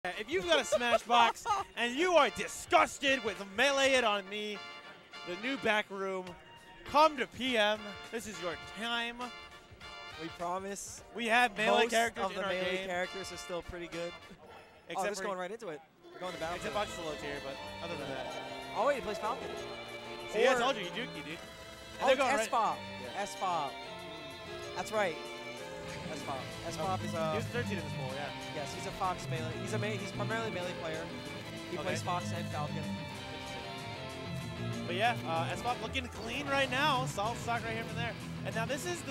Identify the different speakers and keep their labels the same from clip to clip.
Speaker 1: If you've got a Smashbox and you are disgusted with Melee It on me, the new back room, come to PM. This is your time.
Speaker 2: We promise.
Speaker 1: We have Melee characters
Speaker 2: of
Speaker 1: in
Speaker 2: the
Speaker 1: our
Speaker 2: Melee
Speaker 1: game.
Speaker 2: characters are still pretty good.
Speaker 1: Except
Speaker 2: just going right into it. We're going to battle.
Speaker 1: Except Box is low tier, but other than that.
Speaker 2: Oh wait, he plays Falcon.
Speaker 1: See, I told you, you duke, dude.
Speaker 2: Oh, it's S-Fob. S-Fob. That's right. S-Fob. S-Fob is a...
Speaker 1: He was 13 in this pool, yeah.
Speaker 2: Yes, he's a Fox Melee. He's primarily a Melee player. He plays Fox and Falcon.
Speaker 1: But yeah, S-Fob looking clean right now. Solid stock right here from there. And now this is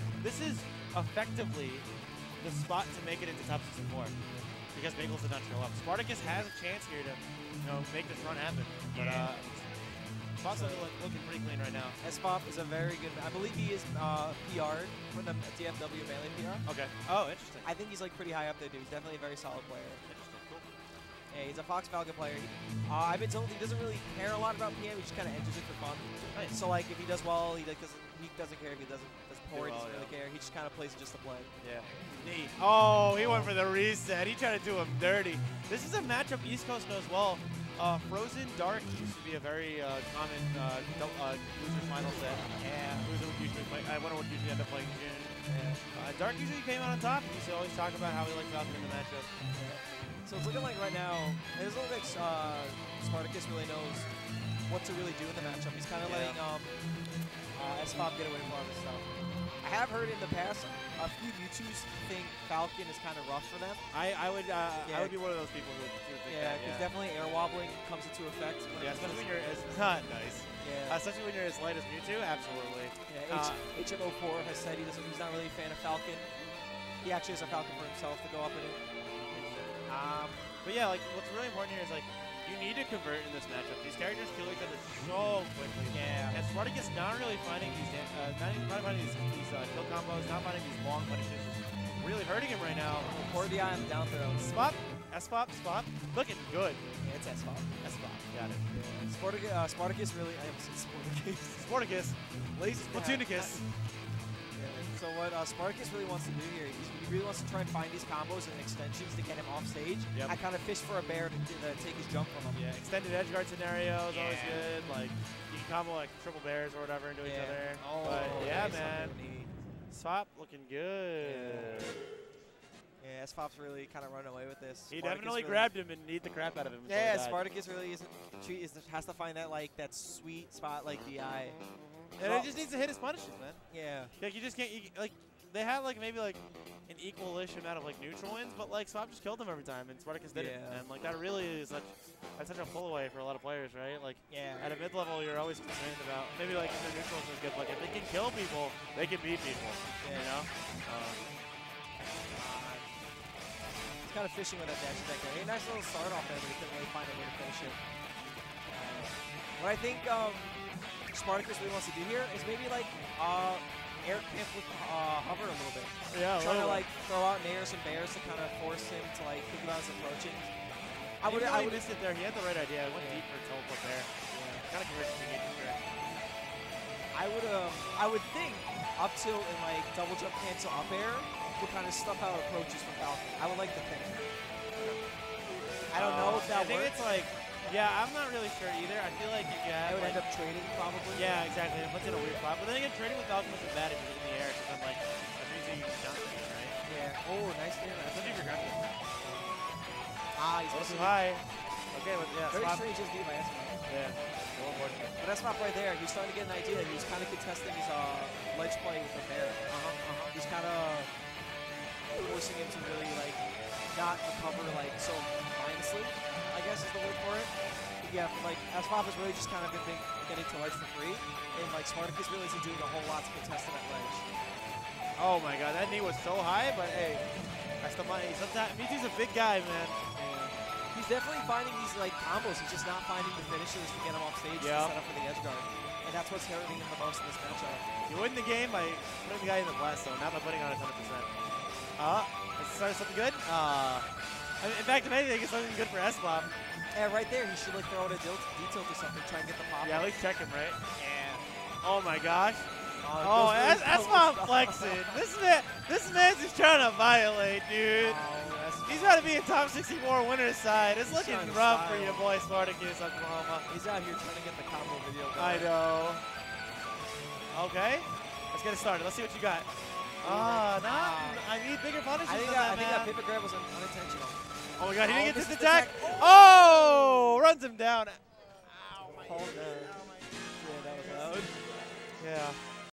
Speaker 1: effectively the spot to make it into top 64 because Bagels did not show up. Spartacus has a chance here to, make this run happen. But Spot's looking pretty clean right now.
Speaker 2: S-Fob is a very good. I believe he is PR'd for the DFW Melee PR.
Speaker 1: Okay. Oh, interesting.
Speaker 2: I think he's like pretty high up there, dude. He's definitely a very solid player.
Speaker 1: Interesting. Cool.
Speaker 2: Yeah, he's a Fox Falcon player. I've been told he doesn't really care a lot about PM. He just kind of enters it for fun.
Speaker 1: Nice.
Speaker 2: So like, if he does well, he doesn't care if he does poor. He doesn't really care. He just kind of plays it just to play.
Speaker 1: Yeah. Neat. Oh, he went for the reset. He tried to do him dirty. This is a matchup East Coast knows well. Frozen Dark used to be a very common losers final set. Yeah. Loser would usually play. I wonder what usually end up playing June. Yeah. Dark usually came out on top. He used to always talk about how he liked Falcon in the matchup.
Speaker 2: Yeah. So it's looking like right now, it doesn't look like Spartacus really knows what to really do in the matchup. He's kind of letting S-Fob get away from all this stuff. I have heard in the past a few Mewtwo's think Falcon is kind of rough for them.
Speaker 1: I would be one of those people who think that.
Speaker 2: Yeah, because definitely air wobbling comes into effect.
Speaker 1: Yeah, especially when you're as nice.
Speaker 2: Yeah.
Speaker 1: Especially when you're as light as Mewtwo, absolutely.
Speaker 2: Yeah, HM04 has said he's not really a fan of Falcon. He actually has a Falcon for himself to go up in it.
Speaker 1: But yeah, like what's really important here is like you need to convert in this matchup. These characters kill each other so quickly. Yeah. And Spartacus not really finding these kill combos, not finding these long punishes. Really hurting him right now.
Speaker 2: Cordy on the down throw.
Speaker 1: S-Fob, looking good.
Speaker 2: Yeah, it's S-Fob.
Speaker 1: S-Fob, got it.
Speaker 2: Yeah. Spartacus really, I almost said Spartacus.
Speaker 1: Spartacus, lazy Splatoonacus.
Speaker 2: So what Spartacus really wants to do here, he really wants to try and find these combos and extensions to get him off stage. Yep. I kind of fish for a bear to take his jump from him.
Speaker 1: Yeah, extended edge guard scenario is always good. Like you can combo like triple bears or whatever into each other.
Speaker 2: Oh,
Speaker 1: but yeah,
Speaker 2: nice
Speaker 1: man. Swap looking good.
Speaker 2: Yeah, S-Fob's really kind of running away with this.
Speaker 1: He definitely grabbed him and kneed the crap out of him.
Speaker 2: Yeah, Spartacus really has to find that sweet spot like DI.
Speaker 1: And he just needs to hit his punishes, man.
Speaker 2: Yeah.
Speaker 1: Like you just can't they had like maybe like an equal-ish amount of like neutral wins, but like Swap just killed him every time, and Spartacus did it. And like that really is such a pull away for a lot of players, right? Like at a mid level, you're always concerned about maybe like if their neutrals is good, like if they can kill people, they can beat people. Yeah. You know.
Speaker 2: He's kind of fishing with that dash attack there. A nice little start off there, but he couldn't really find a way to finish it. What I think Spartacus really wants to do here is maybe like air camp with hover a little bit.
Speaker 1: Yeah,
Speaker 2: trying to like throw out nairs and bears to kind of force him to like think about his approaching.
Speaker 1: I would missed it there. He had the right idea. I went deep for teleport there. Yeah. Kind of converted to game for
Speaker 2: I would think up tilt and like double jump cancel up air would kind of stuff out approaches from Falcon. I would like to think. I don't know if that works.
Speaker 1: I think it's like. Yeah, I'm not really sure either. I feel like if you have,
Speaker 2: I would end up trading probably.
Speaker 1: Yeah, exactly. It puts it in a weird spot. But then again, trading with Falcon is bad if you're in the air because I'm like, that's easy you can jump, right?
Speaker 2: Yeah. Oh, nice there.
Speaker 1: Especially if you're grabbing.
Speaker 2: He's
Speaker 1: too high. Okay, but yeah.
Speaker 2: Very strange just beat by S-Fob.
Speaker 1: Yeah.
Speaker 2: But S-Fob right there. He's starting to get an idea. He was kind of contesting his ledge play with the bear. He's kind of forcing him to really like not recover like so mindlessly, I guess is the word for it. Yeah, like S-Fob has really just kind of been getting to ledge for free, and like Spartacus really isn't doing a whole lot to contest him at ledge.
Speaker 1: Oh my god, that knee was so high, but hey, that's the money. Sometimes Mewtwo's a big guy, man.
Speaker 2: Yeah. He's definitely finding these like combos. He's just not finding the finishers to get him off stage to set up for the edge guard. And that's what's hurting him the most in this matchup.
Speaker 1: You win the game by putting the guy in the blast zone, not by putting on it 100%. Let's start something good. In fact, if anything, it's something good for S-Fob.
Speaker 2: Yeah, right there. He should like throw out a D-tilt or something, try and get the pop.
Speaker 1: Yeah, at least check him, right? Yeah. Oh my gosh. S-Fob flexing. This man's just trying to violate, dude.
Speaker 2: Oh,
Speaker 1: He's about to be in top 64 winner's side. It's looking
Speaker 2: Trying to
Speaker 1: rough for
Speaker 2: style.
Speaker 1: your boy Spartacus Oklahoma.
Speaker 2: He's out here trying to get the combo video going.
Speaker 1: I know. Okay, let's get it started. Let's see what you got. I need bigger punishes
Speaker 2: I think
Speaker 1: than that,
Speaker 2: that
Speaker 1: man.
Speaker 2: paper grab was unintentional.
Speaker 1: Oh my god, he didn't get
Speaker 2: this
Speaker 1: this
Speaker 2: is
Speaker 1: attack.
Speaker 2: attack.
Speaker 1: Oh, runs him down.
Speaker 2: Hold on. Yeah, that was loud.
Speaker 1: Yeah.